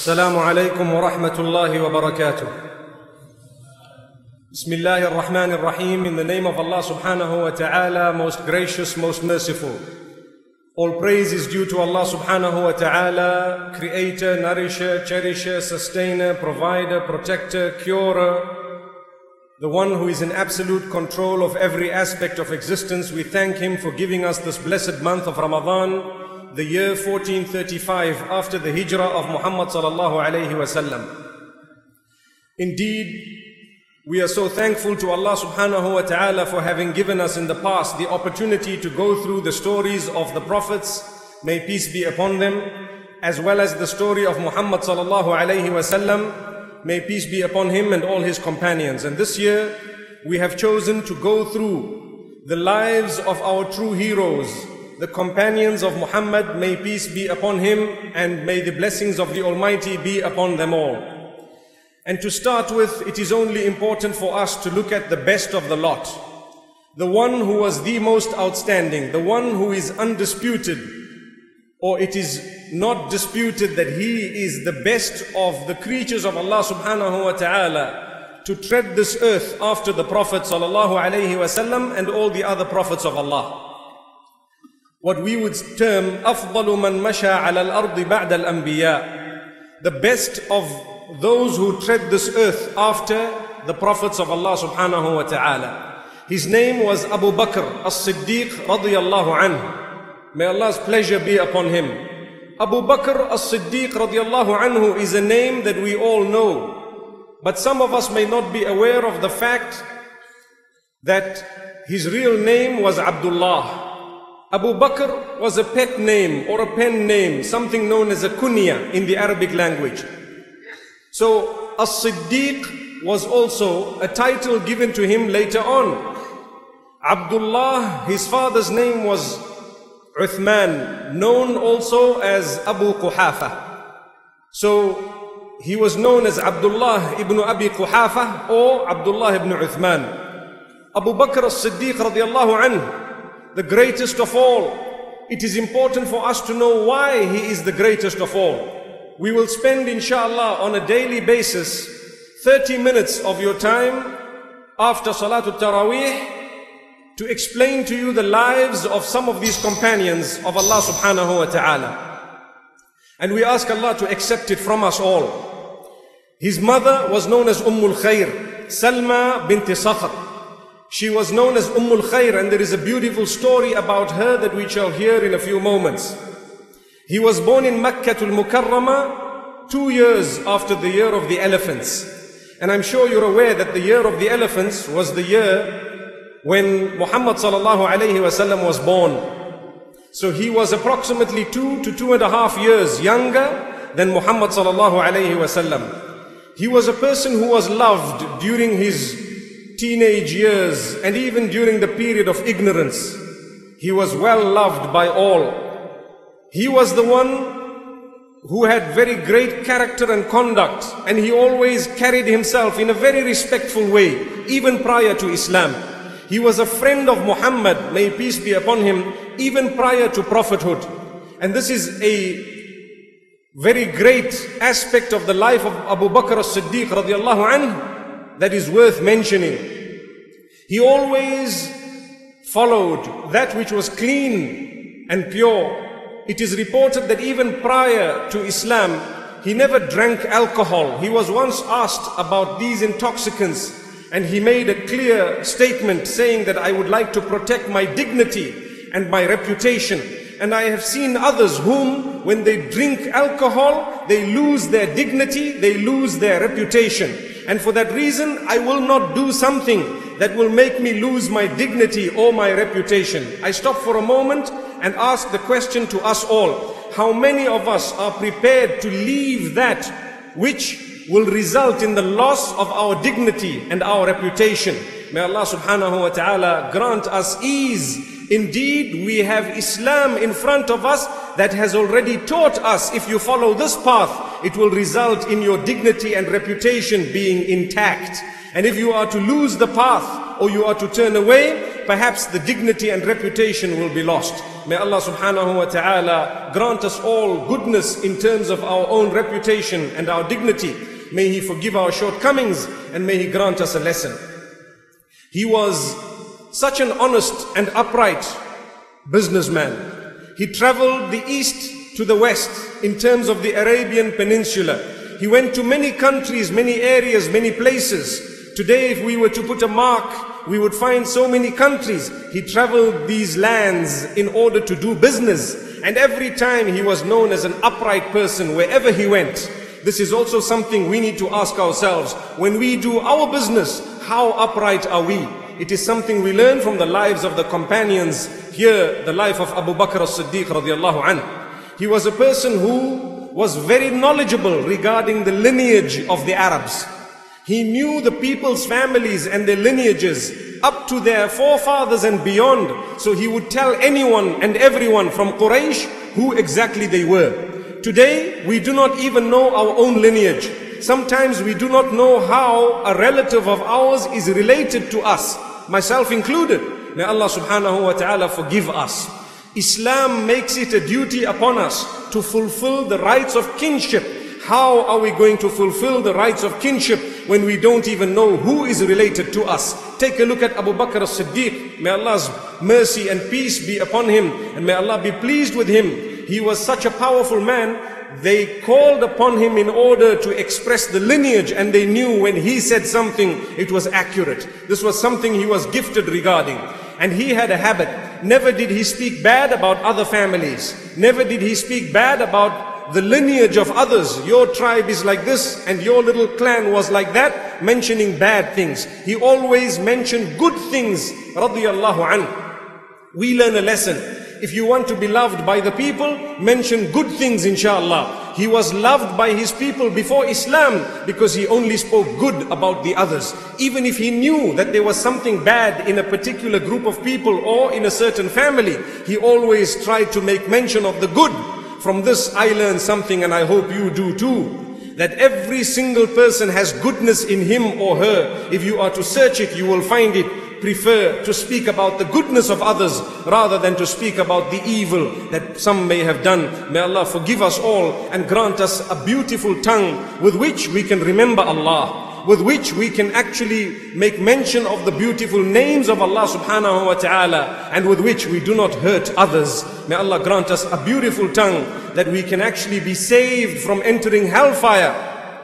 السلام عليكم ورحمة الله وبركاته. Bismillah ar-Rahman ar-Rahim. In the name of Allah subhanahu wa ta'ala, most gracious, most merciful. All praise is due to Allah subhanahu wa ta'ala, creator, nourisher, cherisher, sustainer, provider, protector, curer, the one who is in absolute control of every aspect of existence. We thank Him for giving us this blessed month of Ramadan, the year 1435 after the hijrah of Muhammad sallallahu alayhi wasallam. Indeed, we are so thankful to Allah subhanahu wa ta'ala for having given us in the past the opportunity to go through the stories of the prophets, may peace be upon them, as well as the story of Muhammad sallallahu alayhi wasallam, may peace be upon him and all his companions. And this year we have chosen to go through the lives of our true heroes, the companions of Muhammad, may peace be upon him, and may the blessings of the Almighty be upon them all. And to start with, it is only important for us to look at the best of the lot, the one who was the most outstanding, the one who is undisputed, or it is not disputed that he is the best of the creatures of Allah subhanahu wa ta'ala to tread this earth after the Prophet sallallahu alayhi wasallam and all the other prophets of Allah. What we would term أفضل من مشى على الأرض بعد الأنبياء, the best of those who tread this earth after the prophets of Allah subhanahu wa ta'ala. His name was Abu Bakr As-Siddiq radiyallahu anhu. May Allah's pleasure be upon him. Abu Bakr As-Siddiq radiyallahu anhu is a name that we all know, but some of us may not be aware of the fact that his real name was Abdullah. Abu Bakr was a pet name or a pen name, something known as a kunya in the Arabic language. So As-Siddiq was also a title given to him later on. Abdullah, his father's name was Uthman, known also as Abu Quhafa. So he was known as Abdullah ibn Abi Quhafa or Abdullah ibn Uthman. Abu Bakr As-Siddiq radiallahu anhu, the greatest of all. It is important for us to know why he is the greatest of all. We will spend inshallah on a daily basis 30 minutes of your time after Salatul Taraweeh to explain to you the lives of some of these companions of Allah subhanahu wa ta'ala. And we ask Allah to accept it from us all. His mother was known as Ummul Khair, Salma bint Sakhr. She was known as Ummul Khair, and there is a beautiful story about her that we shall hear in a few moments. He was born in Makkah al-Mukarramah 2 years after the year of the elephants. And I'm sure you're aware that the year of the elephants was the year when Muhammad sallallahu alayhi wasallam was born. So he was approximately 2 to 2.5 years younger than Muhammad sallallahu alayhi wasallam. He was a person who was loved during his teenage years and even during the period of ignorance. He was well loved by all. He was the one who had very great character and conduct, and he always carried himself in a very respectful way, even prior to Islam. He was a friend of Muhammad, may peace be upon him, even prior to prophethood. And this is a very great aspect of the life of Abu Bakr As-Siddiq radiallahu anhu that is worth mentioning. He always followed that which was clean and pure. It is reported that even prior to Islam, he never drank alcohol. He was once asked about these intoxicants, and he made a clear statement saying that I would like to protect my dignity and my reputation. And I have seen others whom, when they drink alcohol, they lose their dignity, they lose their reputation. And for that reason, I will not do something that will make me lose my dignity or my reputation. I stop for a moment and ask the question to us all. How many of us are prepared to leave that which will result in the loss of our dignity and our reputation? May Allah subhanahu wa ta'ala grant us ease. Indeed, we have Islam in front of us that has already taught us, if you follow this path, it will result in your dignity and reputation being intact. And if you are to lose the path or you are to turn away, perhaps the dignity and reputation will be lost. May Allah subhanahu wa ta'ala grant us all goodness in terms of our own reputation and our dignity. May He forgive our shortcomings and may He grant us a lesson. He was such an honest and upright businessman. He traveled the east to the west in terms of the Arabian Peninsula. He went to many countries, many areas, many places. Today, if we were to put a mark, we would find so many countries. He traveled these lands in order to do business. And every time he was known as an upright person wherever he went. This is also something we need to ask ourselves. When we do our business, how upright are we? It is something we learn from the lives of the companions. Here, the life of Abu Bakr As-Siddiq radiallahu anhu. He was a person who was very knowledgeable regarding the lineage of the Arabs. He knew the people's families and their lineages up to their forefathers and beyond. So he would tell anyone and everyone from Quraysh who exactly they were. Today, we do not even know our own lineage. Sometimes we do not know how a relative of ours is related to us, myself included. May Allah subhanahu wa ta'ala forgive us. Islam makes it a duty upon us to fulfill the rights of kinship. How are we going to fulfill the rights of kinship when we don't even know who is related to us? Take a look at Abu Bakr As-Siddiq. May Allah's mercy and peace be upon him, and may Allah be pleased with him. He was such a powerful man. They called upon him in order to express the lineage, and they knew when he said something, it was accurate. This was something he was gifted regarding. And he had a habit. Never did he speak bad about other families. Never did he speak bad about the lineage of others. Your tribe is like this and your little clan was like that, mentioning bad things. He always mentioned good things, radiyallahu anhu. We learn a lesson. If you want to be loved by the people, mention good things, inshallah. He was loved by his people before Islam because he only spoke good about the others. Even if he knew that there was something bad in a particular group of people or in a certain family, he always tried to make mention of the good. From this I learned something, and I hope you do too, that every single person has goodness in him or her. If you are to search it, you will find it. Prefer to speak about the goodness of others rather than to speak about the evil that some may have done. May Allah forgive us all and grant us a beautiful tongue with which we can remember Allah, with which we can actually make mention of the beautiful names of Allah subhanahu wa ta'ala, and with which we do not hurt others. May Allah grant us a beautiful tongue that we can actually be saved from entering hellfire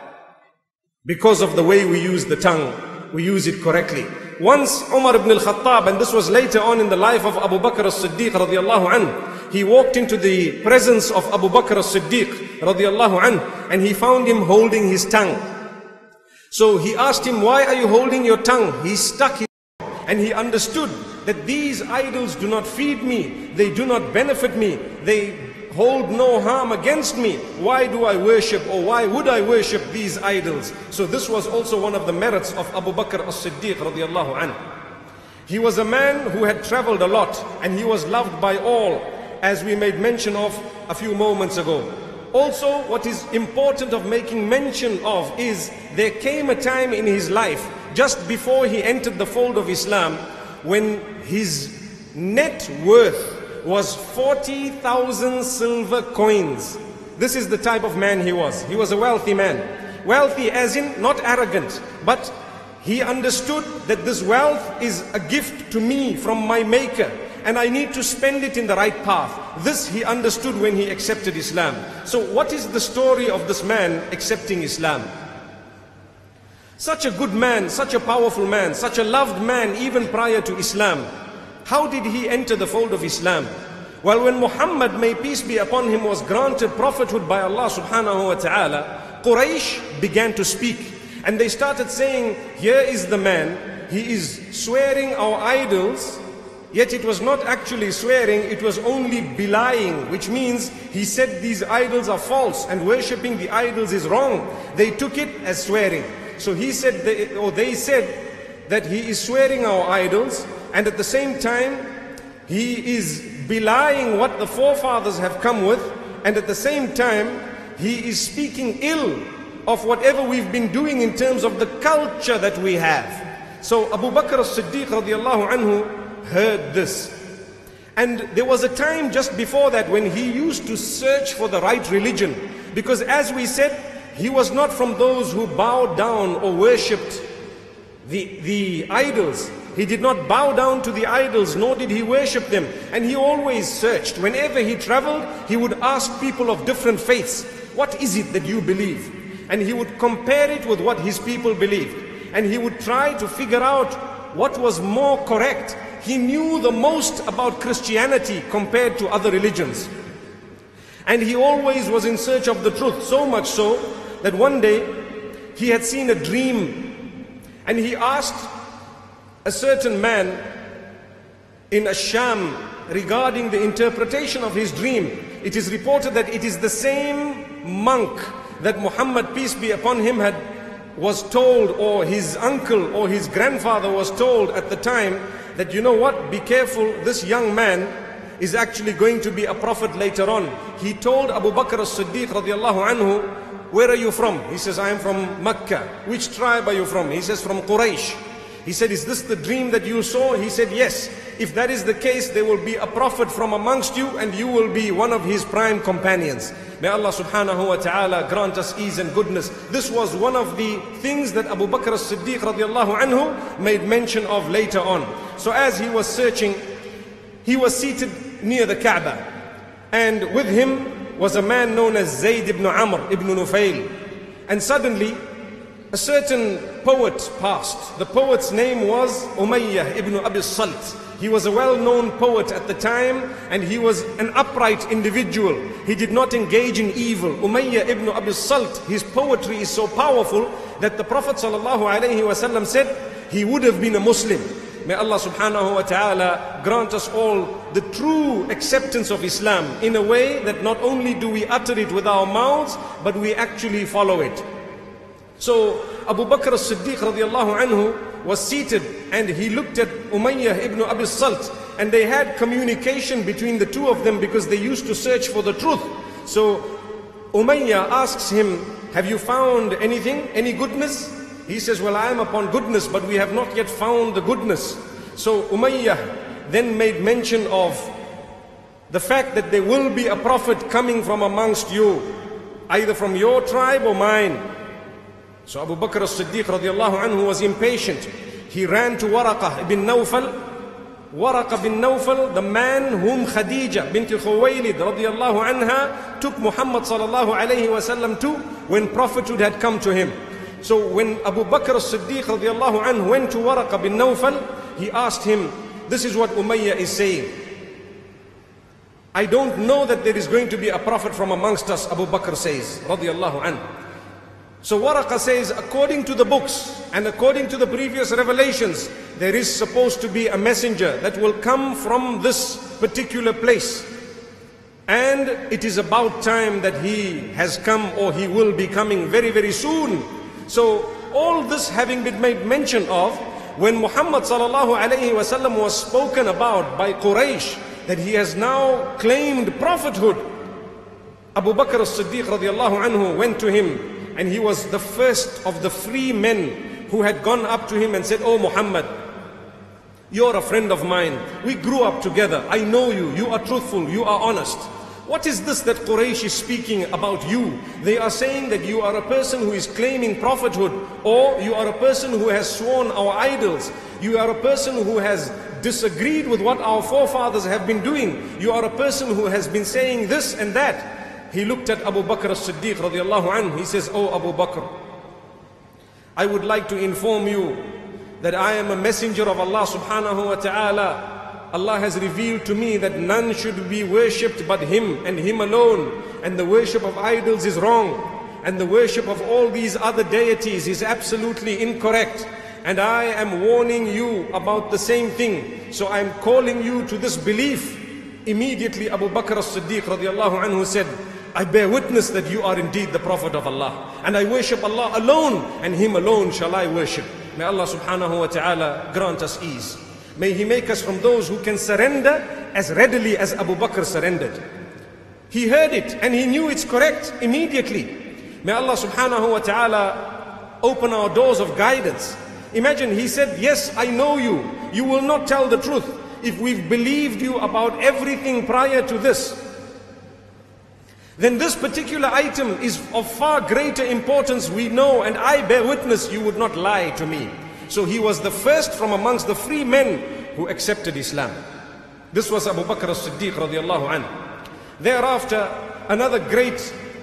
because of the way we use the tongue. We use it correctly. Once Umar ibn al-Khattab, and this was later on in the life of Abu Bakr As-Siddiq radiallahu anhu, he walked into the presence of Abu Bakr As-Siddiq radiallahu anhu, and he found him holding his tongue. So he asked him, why are you holding your tongue? He stuck his tongue, and he understood that these idols do not feed me, they do not benefit me, they hold no harm against me. Why do I worship, or why would I worship these idols? So this was also one of the merits of Abu Bakr As-Siddiq radiallahu anhu. He was a man who had traveled a lot, and he was loved by all, as we made mention of a few moments ago. Also, what is important of making mention of is there came a time in his life, just before he entered the fold of Islam, when his net worth was 40,000 silver coins. This is the type of man he was. He was a wealthy man. Wealthy as in not arrogant, but he understood that this wealth is a gift to me from my maker, and I need to spend it in the right path. This he understood when he accepted Islam. So what is the story of this man accepting Islam? Such a good man, such a powerful man, such a loved man even prior to Islam. How did he enter the fold of Islam? Well, when Muhammad, may peace be upon him, was granted prophethood by Allah subhanahu wa ta'ala, Quraysh began to speak. And they started saying, here is the man, he is swearing our idols, yet it was not actually swearing, it was only belying, which means he said these idols are false and worshipping the idols is wrong. They took it as swearing. So he said, they said that he is swearing our idols, and at the same time, he is belying what the forefathers have come with, and at the same time, he is speaking ill of whatever we've been doing in terms of the culture that we have. So Abu Bakr As-Siddiq radiallahu anhu heard this. And there was a time just before that when he used to search for the right religion. Because as we said, he was not from those who bowed down or worshipped the idols. He did not bow down to the idols, nor did he worship them. And he always searched. Whenever he traveled, he would ask people of different faiths, what is it that you believe? And he would compare it with what his people believed. And he would try to figure out what was more correct. He knew the most about Christianity compared to other religions. And he always was in search of the truth, so much so that one day he had seen a dream. And he asked a certain man in Ashra regarding the interpretation of his dream. It is reported that it is the same monk that Muhammad, peace be upon him, was told, or his uncle or his grandfather was told at the time, that you know what, be careful, this young man is actually going to be a prophet later on. He told Abu Bakr As-Siddiq radiallahu anhu, where are you from? He says, I am from Mecca. Which tribe are you from? He says, from Quraysh. He said, is this the dream that you saw? He said, yes. If that is the case, there will be a prophet from amongst you and you will be one of his prime companions. May Allah subhanahu wa ta'ala grant us ease and goodness. This was one of the things that Abu Bakr As-Siddiq radiallahu anhu made mention of later on. So as he was searching, he was seated near the Kaaba. And with him was a man known as Zayd ibn Amr ibn Nufayl. And suddenly, a certain poet passed. The poet's name was Umayyah ibn Abi Salt. He was a well-known poet at the time, and he was an upright individual. He did not engage in evil. Umayyah ibn Abi Salt, his poetry is so powerful that the Prophet ﷺ said he would have been a Muslim. May Allah subhanahu wa ta'ala grant us all the true acceptance of Islam in a way that not only do we utter it with our mouths, but we actually follow it. So Abu Bakr As-Siddiq radiallahu anhu was seated and he looked at Umayyah ibn Abi Salt, and they had communication between the two of them because they used to search for the truth. So Umayyah asks him, have you found anything, any goodness? He says, well, I am upon goodness, but we have not yet found the goodness. So Umayyah then made mention of the fact that there will be a prophet coming from amongst you, either from your tribe or mine. So Abu Bakr As-Siddiq radiallahu anhu was impatient. He ran to Waraqah ibn Nawfal. Waraqah bin Nawfal, the man whom Khadija bint Khuwaylid radiallahu anha took Muhammad sallallahu alayhi wasallam to when prophethood had come to him. So when Abu Bakr As-Siddiq radiallahu anhu went to Waraqah bin Nawfal, he asked him, this is what Umayyah is saying. I don't know that there is going to be a prophet from amongst us, Abu Bakr says, radiallahu anhu. So Waraqah says, according to the books and according to the previous revelations, there is supposed to be a messenger that will come from this particular place. And it is about time that he has come, or he will be coming very, very soon. So all this having been made mention of, when Muhammad sallallahu alayhi wasallam was spoken about by Quraysh, that he has now claimed prophethood, Abu Bakr As-Siddiq radiallahu anhu went to him. And he was the first of the free men who had gone up to him and said, oh Muhammad, you're a friend of mine. We grew up together. I know you. You are truthful. You are honest. What is this that Quraysh is speaking about you? They are saying that you are a person who is claiming prophethood, or you are a person who has sworn our idols. You are a person who has disagreed with what our forefathers have been doing. You are a person who has been saying this and that. He looked at Abu Bakr As-Siddiq radiallahu anhu. He says, oh Abu Bakr, I would like to inform you that I am a messenger of Allah subhanahu wa ta'ala. Allah has revealed to me that none should be worshipped but Him and Him alone. And the worship of idols is wrong. And the worship of all these other deities is absolutely incorrect. And I am warning you about the same thing. So I am calling you to this belief. Immediately Abu Bakr As-Siddiq radiallahu anhu said, I bear witness that you are indeed the Prophet of Allah. And I worship Allah alone, and Him alone shall I worship. May Allah subhanahu wa ta'ala grant us ease. May He make us from those who can surrender as readily as Abu Bakr surrendered. He heard it and he knew it's correct immediately. May Allah subhanahu wa ta'ala open our doors of guidance. Imagine he said, yes, I know you. You will not tell the truth. if we've believed you about everything prior to this, then this particular item is of far greater importance, we know, and I bear witness you would not lie to me. So he was the first from amongst the free men who accepted Islam. This was Abu Bakr As-Siddiq radiallahu anhu. Thereafter, another great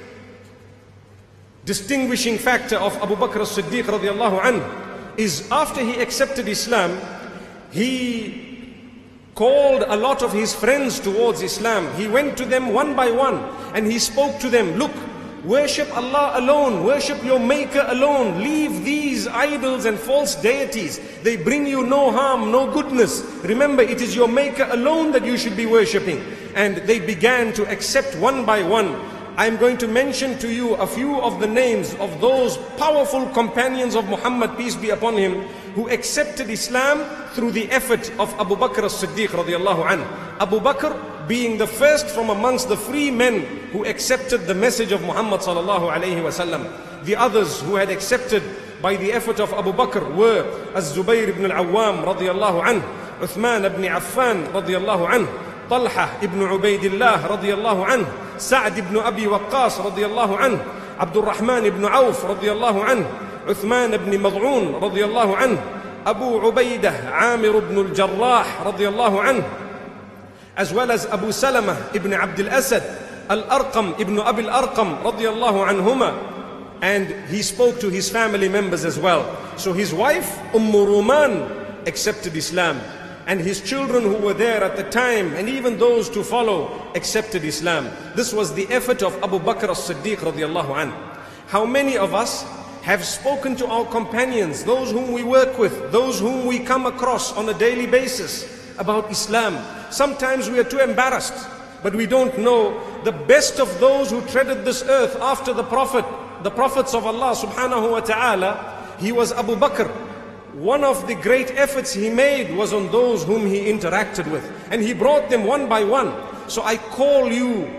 distinguishing factor of Abu Bakr As-Siddiq radiallahu anhu is after he accepted Islam, he called a lot of his friends towards Islam. He went to them one by one and he spoke to them, look, worship Allah alone, worship your maker alone, leave these idols and false deities. They bring you no harm, no goodness. Remember, it is your maker alone that you should be worshipping. And they began to accept one by one. I'm going to mention to you a few of the names of those powerful companions of Muhammad, peace be upon him, who accepted Islam through the effort of Abu Bakr As-Siddiq radiallahu anhu. Abu Bakr being the first from amongst the free men who accepted the message of Muhammad sallallahu alayhi wasallam. The others who had accepted by the effort of Abu Bakr were Az-Zubayr ibn al-Awwam radiallahu anhu, Uthman ibn Affan radiallahu anhu, Talha ibn Ubaidillah radiallahu anhu, Sa'd ibn Abi Waqqas radiallahu anhu, Abdul Rahman ibn Auf radiallahu anhu, Uthman ibn Mad'un radiallahu anhu, Abu Ubaidah Amir ibn al-Jarrah radiallahu anhu, as well as Abu Salama ibn Abdul Asad, Al-Arqam ibn Abi Al-Arqam radiallahu anhuma, and he spoke to his family members as well. So his wife Ruman accepted Islam, and his children who were there at the time, and even those to follow, accepted Islam. This was the effort of Abu Bakr As-Siddiq radiallahu anhu. How many of us have spoken to our companions, those whom we work with, those whom we come across on a daily basis, about Islam? Sometimes we are too embarrassed, but we don't know the best of those who treaded this earth after the prophets of Allah subhanahu wa ta'ala. He was Abu Bakr. One of the great efforts he made was on those whom he interacted with, and he brought them one by one. So I call you,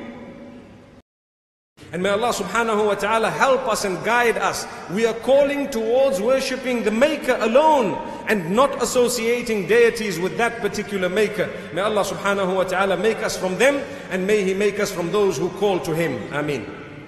and may Allah subhanahu wa ta'ala help us and guide us. We are calling towards worshipping the maker alone and not associating deities with that particular maker. May Allah subhanahu wa ta'ala make us from them, and may he make us from those who call to him. Ameen.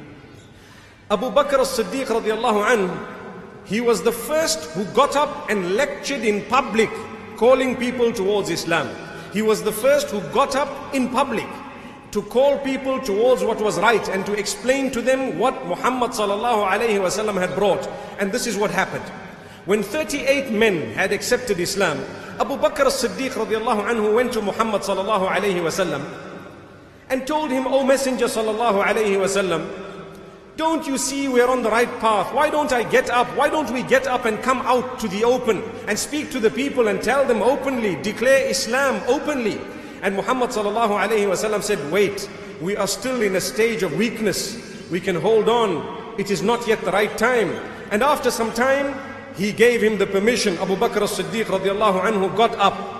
Abu Bakr As-Siddiq radiallahu anhu, he was the first who got up and lectured in public, calling people towards Islam. He was the first who got up in public to call people towards what was right and to explain to them what Muhammad sallallahu alayhi wasallam had brought. And this is what happened. When 38 men had accepted Islam, Abu Bakr As-Siddiq radiallahu anhu went to Muhammad sallallahu alayhi wasallam and told him, O Messenger sallallahu alayhi wasallam, don't you see we're on the right path? Why don't I get up? Why don't we get up and come out to the open and speak to the people and tell them openly, declare Islam openly? And Muhammad sallallahu alayhi wasallam said, wait, we are still in a stage of weakness. We can hold on. It is not yet the right time. And after some time, he gave him the permission. Abu Bakr As-Siddiq radiallahu anhu got up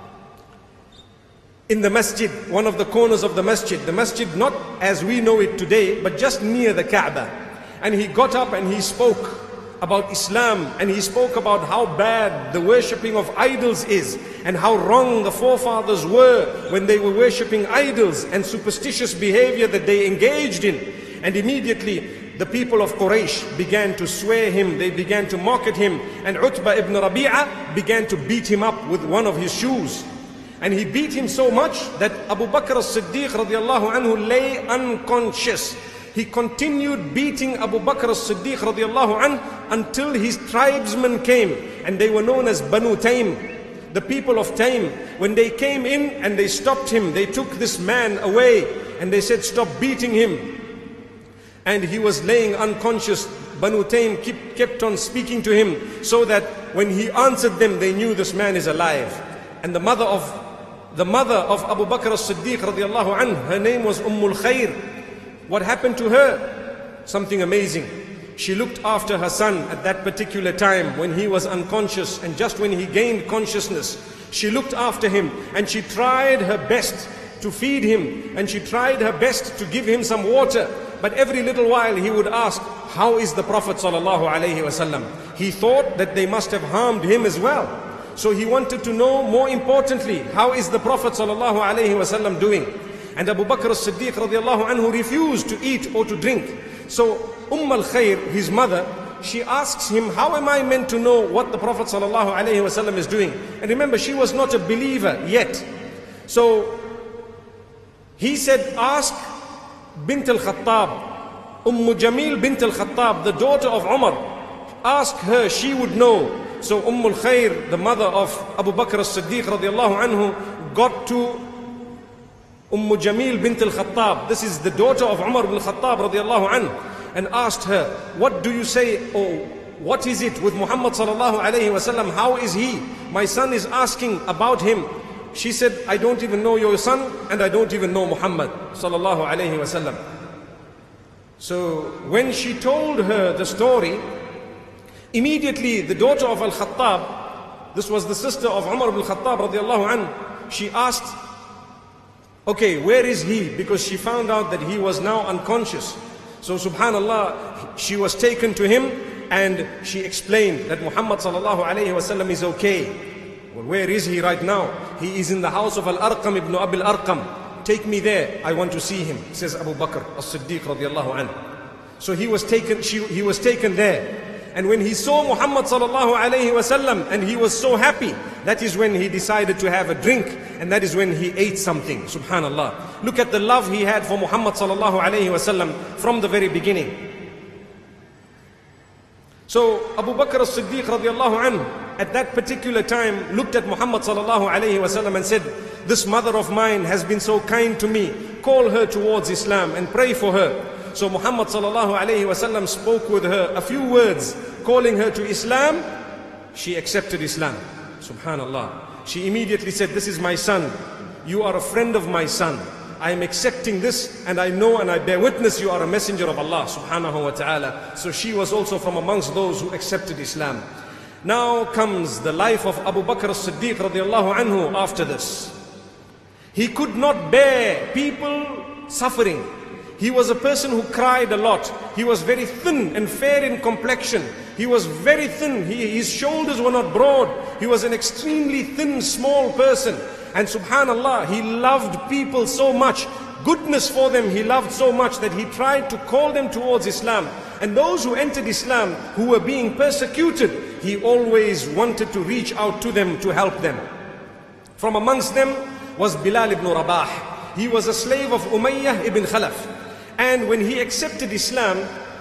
in the masjid, one of the corners of the masjid not as we know it today, but just near the Kaaba. And he got up and he spoke about Islam, and he spoke about how bad the worshipping of idols is, and how wrong the forefathers were when they were worshipping idols and superstitious behavior that they engaged in. And immediately the people of Quraysh began to swear him, they began to mock at him, and Utbah ibn Rabi'ah began to beat him up with one of his shoes. And he beat him so much that Abu Bakr As-Siddiq radiallahu anhu lay unconscious. He continued beating Abu Bakr As-Siddiq radiallahu anhu until his tribesmen came, and they were known as Banu Taym, the people of Taym. When they came in and they stopped him, they took this man away and they said, stop beating him. And he was laying unconscious. Banu Taym kept on speaking to him, so that when he answered them, they knew this man is alive. And the mother of Abu Bakr As-Siddiq radiallahu anhu, her name was Khair. What happened to her? Something amazing. She looked after her son at that particular time when he was unconscious, and just when he gained consciousness, she looked after him and she tried her best to feed him, and she tried her best to give him some water. But every little while he would ask, how is the Prophet sallallahu alaihi wasallam? He thought that they must have harmed him as well. So he wanted to know, more importantly, how is the Prophet sallallahu alaihi wasallam doing? And Abu Bakr As-Siddiq radiallahu anhu refused to eat or to drink. So al-Khair, his mother, she asks him, how am I meant to know what the Prophet sallallahu alaihi wasallam is doing? And remember, she was not a believer yet. So he said, ask Bint al-Khattab, Jamil bint al-Khattab, the daughter of Umar. Ask her, she would know. So al-Khair, the mother of Abu Bakr As-Siddiq radiallahu anhu, got to Jamil bint al-Khattab. This is the daughter of Umar ibn al-Khattab radiallahu anhu, and asked her, what do you say, or what is it with Muhammad sallallahu alayhi wasallam? How is he? My son is asking about him. She said, I don't even know your son, and I don't even know Muhammad sallallahu alayhi wasallam. So when she told her the story, immediately the daughter of Al-Khattab, this was the sister of Umar ibn al-Khattab radiallahu anhu, she asked, okay, where is he? Because she found out that he was now unconscious. So subhanallah, she was taken to him and she explained that Muhammad sallallahu alayhi wasallam is okay. Well, where is he right now? He is in the house of Al-Arqam ibn Abil Arqam. Take me there, I want to see him, says Abu Bakr As-Siddiq radiallahu anhu. So he was taken there. And when he saw Muhammad sallallahu alayhi wasallam, and he was so happy, that is when he decided to have a drink, and that is when he ate something. Subhanallah. Look at the love he had for Muhammad sallallahu alayhi wasallam from the very beginning. So Abu Bakr As-Siddiq radiallahu anhu, at that particular time, looked at Muhammad sallallahu alayhi wasallam and said, this mother of mine has been so kind to me. Call her towards Islam and pray for her. So Muhammad sallallahu alayhi wasallam spoke with her a few words, calling her to Islam. She accepted Islam. Subhanallah. She immediately said, this is my son. You are a friend of my son. I am accepting this, and I know and I bear witness you are a messenger of Allah subhanahu wa ta'ala. So she was also from amongst those who accepted Islam. Now comes the life of Abu Bakr As-Siddiq radiallahu anhu after this. He could not bear people suffering. He was a person who cried a lot. He was very thin and fair in complexion. He was very thin. His shoulders were not broad. He was an extremely thin, small person. And subhanallah, he loved people so much. Goodness for them he loved so much that he tried to call them towards Islam. And those who entered Islam, who were being persecuted, he always wanted to reach out to them to help them. From amongst them was Bilal ibn Rabah. He was a slave of Umayyah ibn Khalaf. And when he accepted Islam,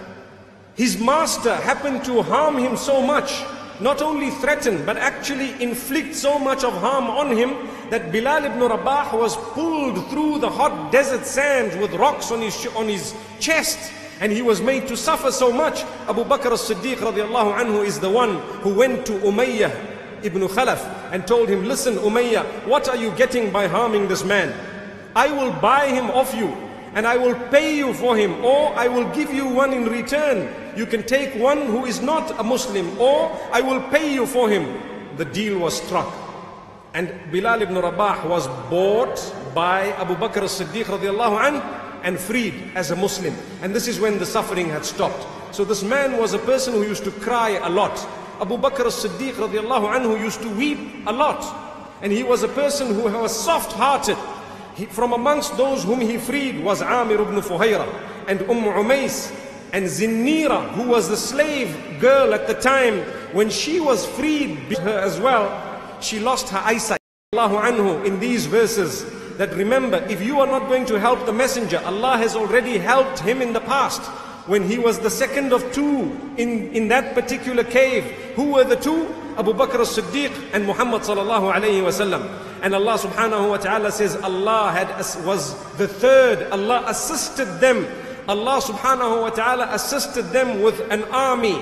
his master happened to harm him so much, not only threaten, but actually inflict so much of harm on him, that Bilal ibn Rabah was pulled through the hot desert sands with rocks on his chest, and he was made to suffer so much. Abu Bakr As-Siddiq radiallahu anhu is the one who went to Umayyah ibn Khalaf and told him, listen Umayyah, what are you getting by harming this man? I will buy him off you, and I will pay you for him, or I will give you one in return. You can take one who is not a Muslim, or I will pay you for him. The deal was struck. And Bilal ibn Rabah was bought by Abu Bakr As-Siddiq radiallahu anhu and freed as a Muslim. And this is when the suffering had stopped. So this man was a person who used to cry a lot. Abu Bakr As-Siddiq radiallahu anhu used to weep a lot. And he was a person who was soft-hearted. From amongst those whom he freed was Amir ibn Fuhayra and Umays and Zinnira, who was the slave girl at the time. When she was freed, her as well, she lost her eyesight. Allahu anhu in these verses, that remember, if you are not going to help the messenger, Allah has already helped him in the past. When he was the second of two in that particular cave. Who were the two? Abu Bakr As-Siddiq and Muhammad sallallahu alayhi wa sallam. And Allah subhanahu wa ta'ala says Allah was the third. Allah assisted them. Allah subhanahu wa ta'ala assisted them with an army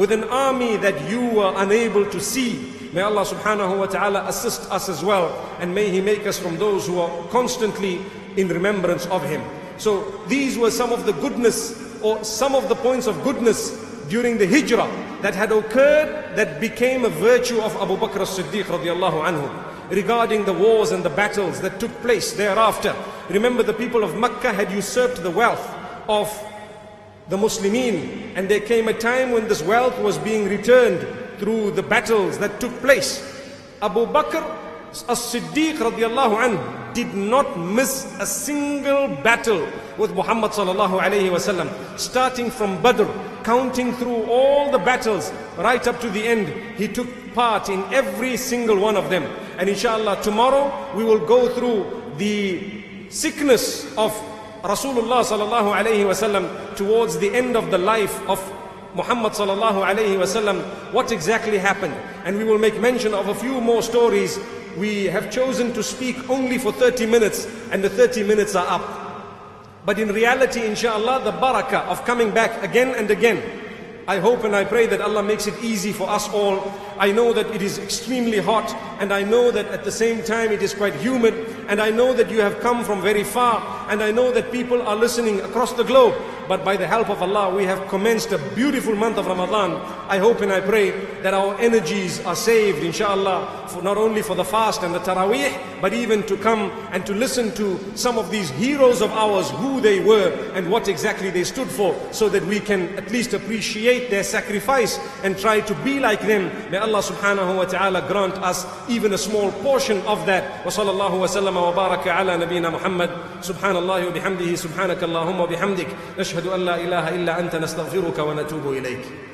that you were unable to see. May Allah subhanahu wa ta'ala assist us as well, and may He make us from those who are constantly in remembrance of Him. So these were some of the goodness, or some of the points of goodness during the hijrah that had occurred, that became a virtue of Abu Bakr As-Siddiq radiallahu anhu. Regarding the wars and the battles that took place thereafter. Remember, the people of Mecca had usurped the wealth of the Muslimin, and there came a time when this wealth was being returned through the battles that took place. Abu Bakr As-Siddiq radiallahu anhu did not miss a single battle with Muhammad sallallahu alayhi wasallam, starting from Badr, counting through all the battles right up to the end. He took part in every single one of them. And inshallah tomorrow we will go through the sickness of Rasulullah sallallahu alayhi wasallam towards the end of the life of Muhammad sallallahu alayhi wasallam, what exactly happened. And we will make mention of a few more stories. We have chosen to speak only for 30 minutes and the 30 minutes are up. But in reality, inshallah, the barakah of coming back again and again, I hope and I pray that Allah makes it easy for us all. I know that it is extremely hot, and I know that at the same time it is quite humid, and I know that you have come from very far, and I know that people are listening across the globe. But by the help of Allah, we have commenced a beautiful month of Ramadan. I hope and I pray that our energies are saved, inshallah, for not only for the fast and the Taraweeh, but even to come and to listen to some of these heroes of ours, who they were and what exactly they stood for, so that we can at least appreciate their sacrifice and try to be like them. May Allah subhanahu wa ta'ala grant us even a small portion of that. Wa sallallahu wa sallam wa baraka ala nabiyyina Muhammad. Subhanallahi wa bihamdihi, subhanakallahumma wa bihamdik. Nashhadu an la ilaha illa anta nastaghfiruka wa natubu ilayk.